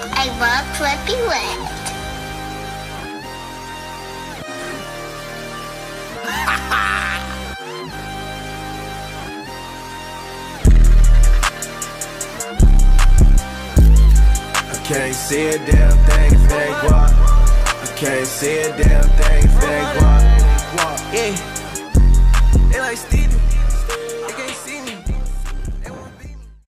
I love Flippy Wet. I can't see a damn thing if they guap. I can't see a damn thing